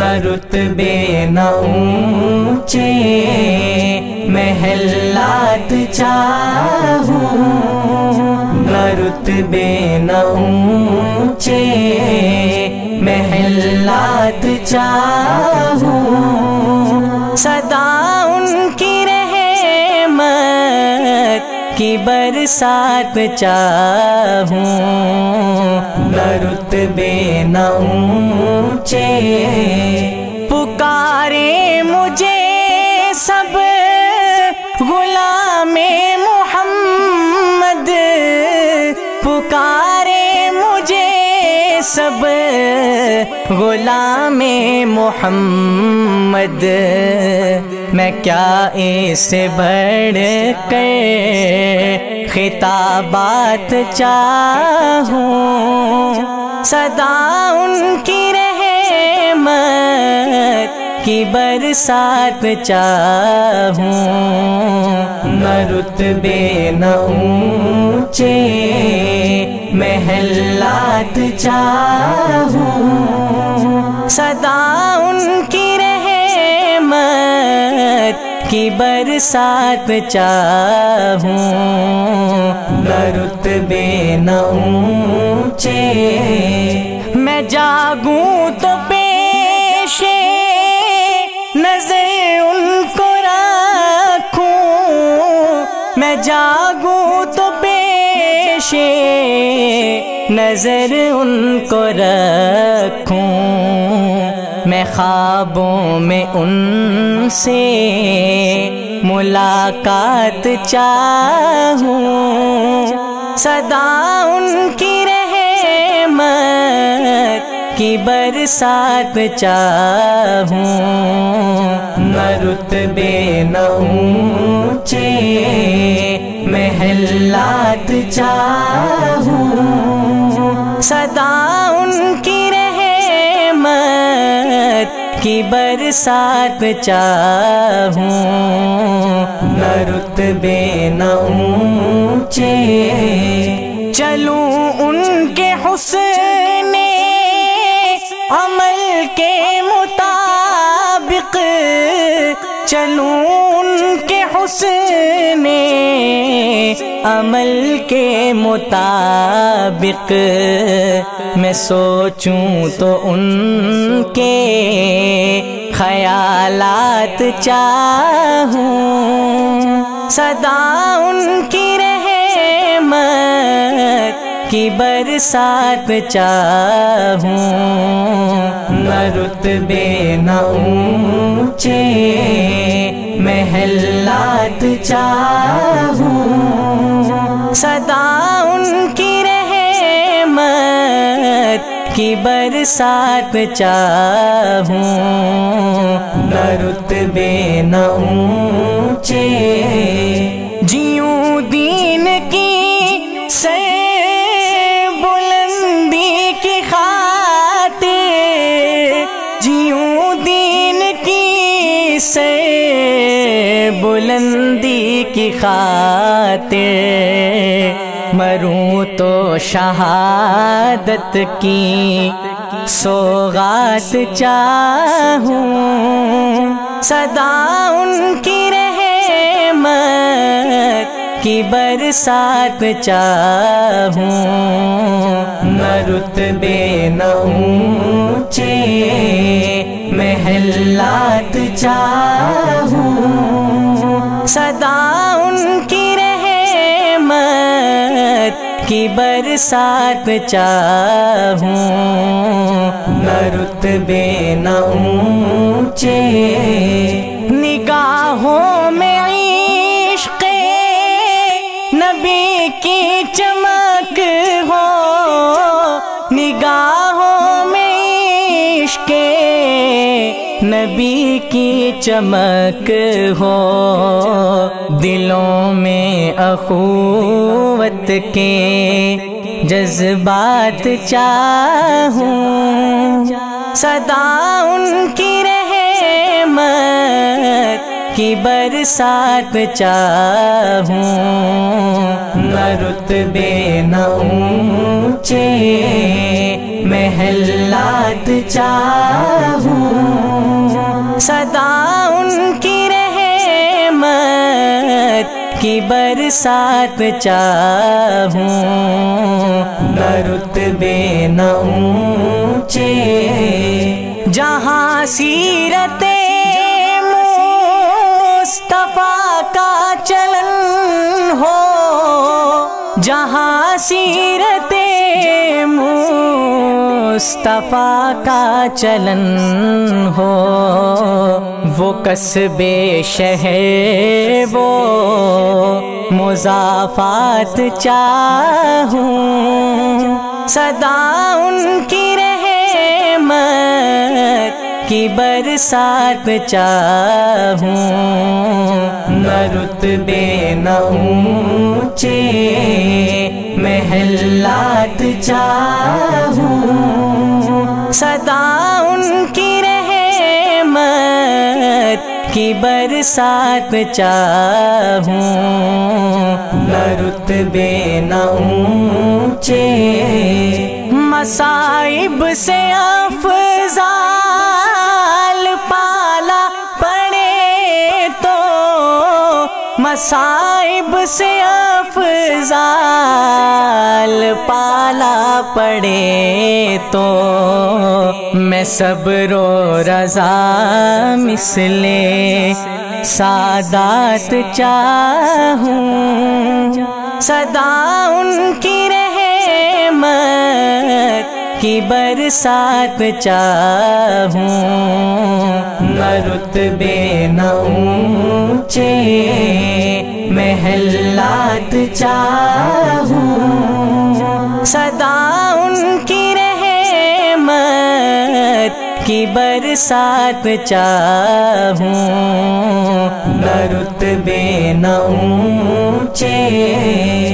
نہ رتبے نہ اونچے محلات چاہوں، نہ رتبے نہ اونچے محلات چاہوں، سدا ان کی رحمت کی برسات چاہوں، نہ رتبے نہ اونچے پکارے مجھے سب غلام محمد، پکارے مجھے سب غلام محمد، میں کیا اس سے بڑھ کر خطابات چاہوں، سدا ان کی رحمت کی برسات چاہوں، نہ رتبے نہ اونچے محلات چاہوں، سدا ان کی رحمت کی برسات چاہوں، نہ رتبے نہ اونچے میں جاگوں تو پیش نظر ان کو رکھوں، میں جاگوں تو پیش نظر ان کو رکھوں، میں خوابوں میں ان سے ملاقات چاہوں، سدا ان کی رحمت کی برسات چاہوں، نہ رتبے نہ اونچے محلات چاہوں، سدا ان کی رحمت کی برسات چاہوں، نہ رتبے نہ اونچے چلوں ان کے حسن عمل کے مطابق، چلوں ان کے حسن عمل کے مطابق، میں سوچوں تو ان کے خیالات چاہوں، سدا ان کی رحمت کی برسات چاہوں، نہ رتبے نہ اونچے محلات چاہوں، سدا ان کی رحمت کی برسات چاہوں، نہ رتبے نہ اونچے جیوں دین کی سے بلندی کی خاطر، جیوں دین کی سے بلندی کی خاطر، مروں تو شہادت کی سوغات چاہوں، سدا ان کی رحمت کی برسات چاہوں، نہ رتبے نہ اونچے محلات چاہوں، سدا ان کی رحمت کی برسات چاہوں، نہ رتبے نہ اونچے نگاہوں میں عشق نبی کی چمک ہو، نگاہوں میں عشق نبی کی چمک ہو، دلوں میں اخوت کے جذبات چاہوں، سدا ان کی رحمت کی برسات چاہوں، نہ رتبے نہ اونچے محلات چاہوں، سدا ان کی رحمت کی برسات چاہوں، نہ رتبے نہ اونچے جہاں سیرت مصطفیٰ کا چلن ہو، جہاں سیرت مصطفیٰ کا چلن ہو، وہ قصب شہر وہ مضافات چاہوں، سدا ان کی رحمت کی برسات چاہوں، نہ رتبے نہ اونچے محلات چاہوں، سدا ان کی رحمت کی برسات چاہوں، نہ رتبے نہ اونچے مصائب سے افضال پالا پڑے تو، مصائب سے افضال پالا پڑے تو، میں صبر و رضا مثل سادات چاہوں، سدا ان کی رحمت کی برسات چاہوں، نہ رتبے نہ اونچے محلات چاہوں، سدا ان کی رحمت کی برسات چاہوں، نہ رتبے نہ اونچے